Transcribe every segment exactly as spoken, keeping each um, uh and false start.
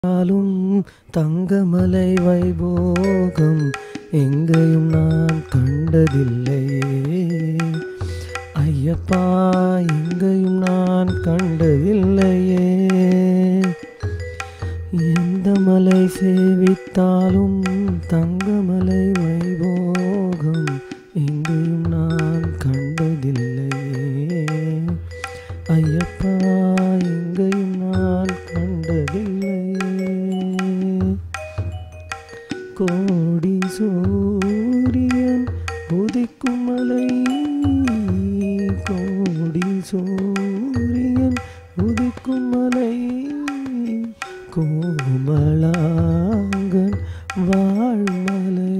ஆலும் தங்கமலை வைபோகம் எங்கேயும் நான் கண்டதில்லையே. ஐயப்பா எங்கேயும் நான் கண்டதில்லையே. எந்த மலை சேவித்தாலும் தங்கமலை வைபோகம் எங்கேயும் நான் கண்டதில்லையே. ஐயப்பா எங்கேயும் நான் கண்டதில்லையே. கோடி சூரியன் உதிக்கும் மலை, கோடி சூரியன் உதிக்கும் மலை, கோமலாங்கன் வாழ்மலை,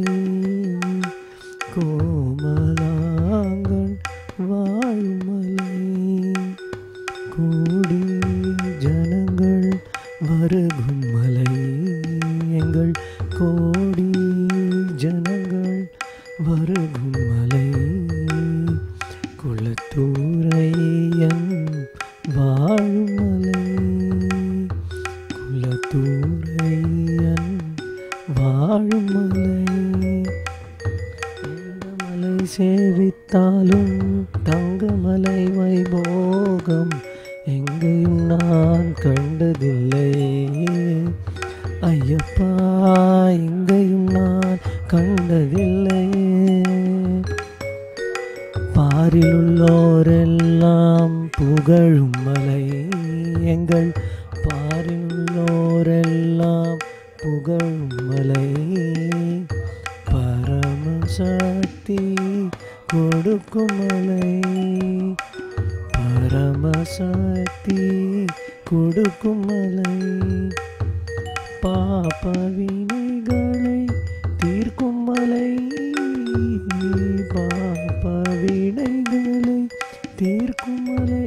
கோமலாங்கன் வாழ்மலை. கூடி ஜனங்கள் வருகும் மலை, எங்கள் கோடி ஜனங்கள் வருகும் மலை. குளத்தூரையன் வாழும் மலை, குளத்தூரையன் வாழும் மலை. எந்த மலை சேவித்தாலும் தங்கமலை வைபோகம் எங்கேயும் நான் கண்டதில்லையே. ஐயப்பா எங்கேயும் நான் கண்டதில்லையே. பாரிலுள்ளோரெல்லாம் புகழும் மலை, எங்கள் பாரிலுள்ளோரெல்லாம் புகழும் மலை. பரமசக்தி கொடுக்கும் மலை, பரமசக்தி கொடுக்கும் மலை. பாப வினைகளை தீர்க்கும் மலை, பாப வினைகளை தீர்க்கும் மலை.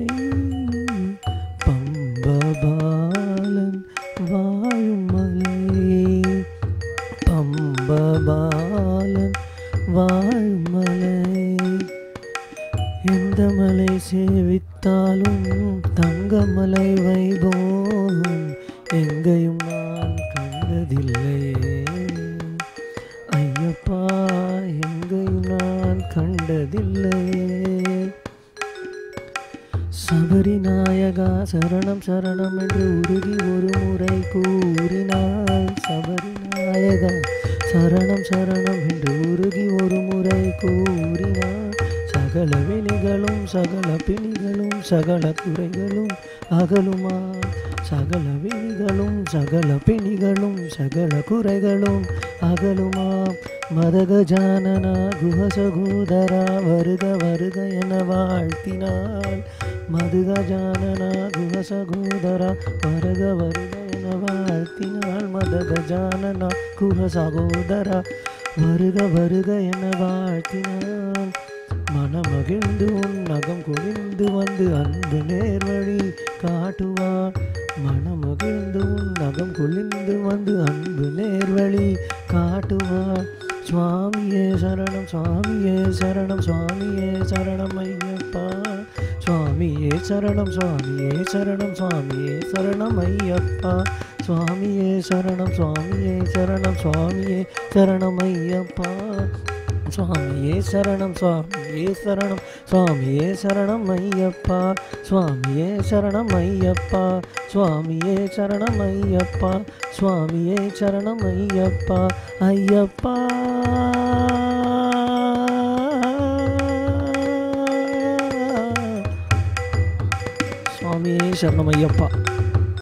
பம்பபாலன் வாழும் மலை, பம்பபாலன் வாழும் மலை. எந்த மலை சேவித்தாலும் தங்கமலை வைபோகம் எங்கேயும் நான் கண்டதில்லையே. ஐயப்பா எங்கேயும் நான் கண்டதில்லையே. சபரிநாயகா சரணம் சரணம் என்று உருகி ஒரு முறை கூறினாள். சபரிநாயகா சரணம் சரணம் என்று உருகி ஒரு முறை கூறினாள். சகல வினிகளும் சகல பிணிகளும் சகல குறைகளும் அகலுமா. சகல வினிகளும் சகல பிணிகளும் சகல குறைகளும் அகலுமா. மதகஜானனா குஹசகோதரா வருக வருக என வாழ்த்தினாள். மதுகஜானனா குஹசகோதரா வருக வருக என வாழ்த்தினாள். மதகஜானனா குஹசகோதரா வருக வருக என வாழ்த்தினாள். மனமகிழ்ந்து உன் நகம் குனிந்து வந்து அன்பு நேர்வழி காட்டுவார். மனமகிழ்ந்து உன் நகம் குளிந்து வந்து அன்பு நேர்வழி காட்டுவார். சுவாமியே சரணம் சுவாமியே சரணம் சுவாமியே சரணம் ஐயப்பா. சுவாமியே சரணம் சுவாமியே சரணம் சுவாமியே சரணம் ஐயப்பா. சுவாமியே சரணம் சுவாமியே சரணம் சுவாமியே சரணம் ஐயப்பா. சுவாமியே சரணம் சுவாமியே சரணம் சுவாமியே சரணம் ஐயப்பா. சுவாமியே சரணம் ஐயப்பா. சுவாமியே சரணம் ஐயப்பா. சுவாமியே சரணம் ஐயப்பா. ஐயப்பா சுவாமியே சரணம் ஐயப்பா.